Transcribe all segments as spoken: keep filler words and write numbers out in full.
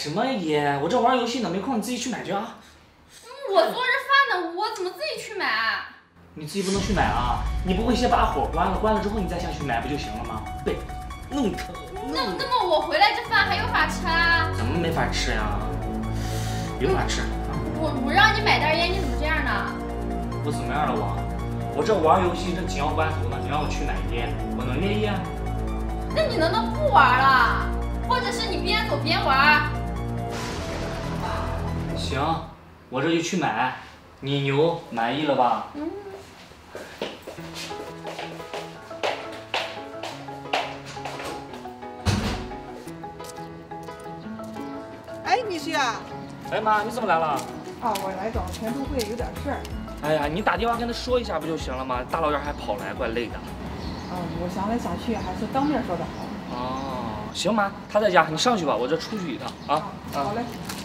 什么耶？我这玩游戏呢，没空，你自己去买去啊。 我做着饭呢，我怎么自己去买？ 你自己不能去买啊！你不会先把火关了，关了之后你再下去买不就行了吗？对，弄疼。 那那么我回来这饭还有法吃啊？ 怎么没法吃呀？有法吃。 我我让你买袋烟，你怎么这样呢？ 我怎么样了我？我这玩游戏这紧要关头呢，你让我去买烟，我能愿意啊？ 那你能不能不玩了？或者是你边走边玩？ 行，我这就去买。你牛满意了吧？ 嗯。 哎，你是呀？ 哎妈，你怎么来了？ 啊，我来找田都会有点事儿。 哎呀，你打电话跟他说一下不就行了吗？大老远还跑来，怪累的。 嗯，我想来想去，还是当面说的好。 哦，行妈，他在家，你上去吧，我这出去一趟啊。 啊，好嘞。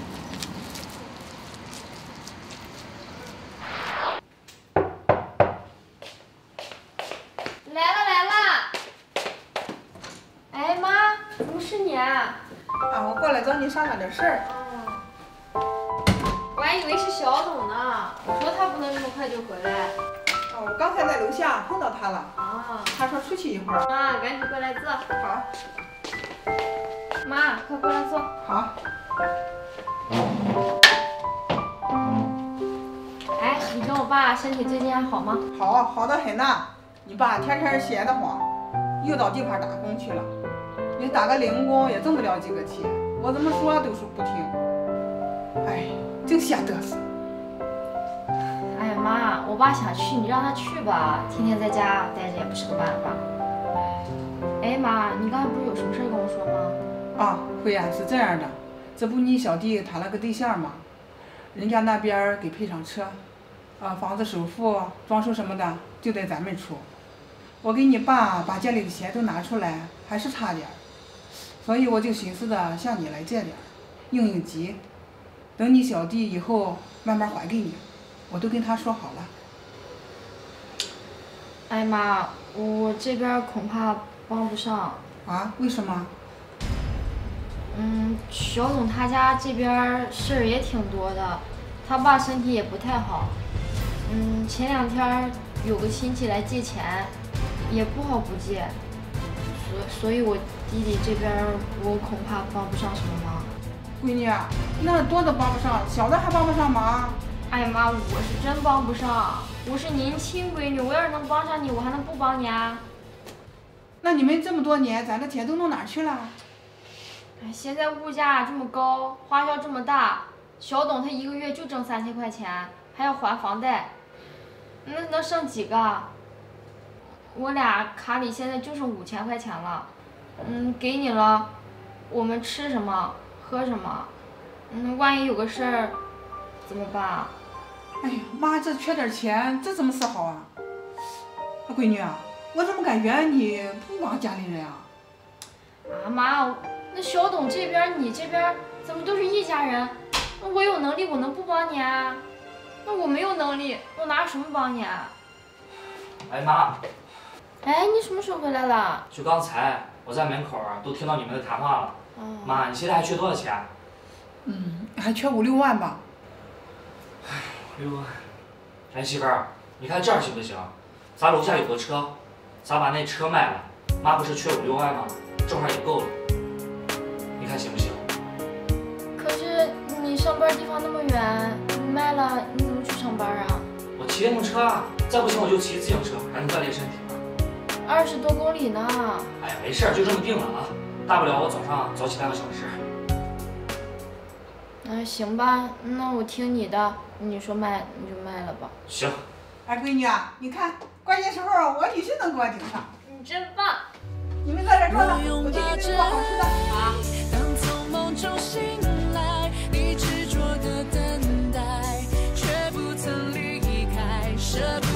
来了来了。哎妈，怎么是你啊？ 啊，我过来找你商量点事儿。 我还以为是小董呢，我说他不能这么快就回来。 哦，我刚才在楼下碰到他了。 啊， 他说出去一会儿。 妈，赶紧过来坐。 好。 妈，快过来坐。 好。 哎，你跟我爸身体最近还好吗？ 好，好得很呐。你爸天天闲得慌，又到地方打工去了。你打个零工也挣不了几个钱，我怎么说都说不听。哎，真闲得瑟。 哎呀妈，我爸想去，你让他去吧，天天在家待着也不是个办法。哎妈，你刚才不是有什么事跟我说吗？ 啊，慧呀，是这样的，这不你小弟谈了个对象吗？人家那边给赔上车，啊，房子首付、装修什么的就得咱们出。我给你爸把家里的钱都拿出来，还是差点儿，所以我就寻思着向你来借点儿，应应急。等你小弟以后慢慢还给你，我都跟他说好了。 哎妈，我这边恐怕帮不上。 啊？为什么？ 嗯，小董他家这边事儿也挺多的，他爸身体也不太好。嗯，前两天有个亲戚来借钱，也不好不借，所所以我弟弟这边我恐怕帮不上什么忙。 闺女，那多的帮不上，小的还帮不上忙。 哎妈，我是真帮不上，我是您亲闺女，我要是能帮上你，我还能不帮你啊？ 那你们这么多年攒的钱都弄哪儿去了？ 哎，现在物价这么高，花销这么大，小董他一个月就挣三千块钱，还要还房贷，那能剩几个？我俩卡里现在就剩五千块钱了，嗯，给你了，我们吃什么，喝什么？嗯，万一有个事儿，怎么办啊？ 哎呀妈，这缺点钱，这怎么是好啊？闺女啊，我怎么感觉你不帮家里人啊？ 啊妈，那小董这边你这边怎么都是一家人？那我有能力我能不帮你啊？那我没有能力，我拿什么帮你啊？ 哎妈， 哎，你什么时候回来了？ 就刚才我在门口啊，都听到你们的谈话了。 哦、 妈，你现在还缺多少钱？ 嗯，还缺五六万吧。 哎，五六万。哎，媳妇儿，你看这样行不行？咱楼下有个车，咱把那车卖了，妈不是缺五六万吗？正好也够了。你看行不行？ 可是你上班地方那么远，你卖了你怎么去上班啊？ 我骑电动车啊，再不行我就骑自行车，还能锻炼身体呢。 二十多公里呢。 哎呀，没事儿，就这么定了啊。大不了我早上早起半个小时。 嗯，行吧，那我听你的，你说卖你就卖了吧。 行。 哎，闺女啊，你看，关键时候我女婿能给我顶上。 你真棒。 你们在这坐着，我去给你们做好吃的。 好。 当从梦中醒来，你执着的等待，却不曾离开，舍不